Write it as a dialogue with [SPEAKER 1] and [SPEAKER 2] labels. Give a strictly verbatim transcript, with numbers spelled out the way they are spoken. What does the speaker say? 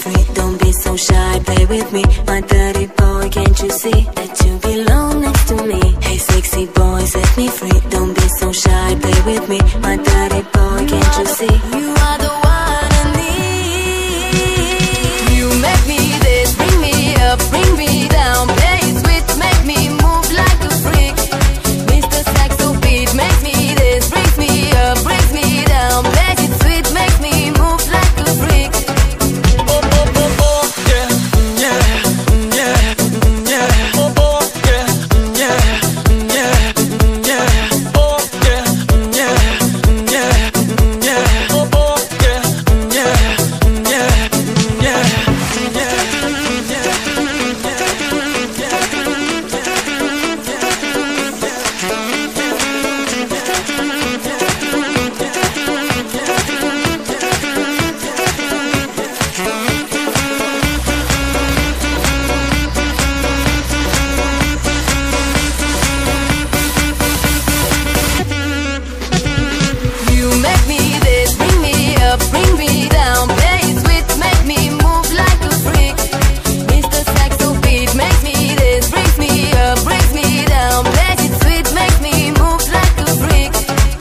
[SPEAKER 1] free, don't be so shy, play with me. My dirty boy, can't you see that you belong next to me? Hey sexy boy, set me free, don't be so shy, play with me. My dirty boy, can't you see?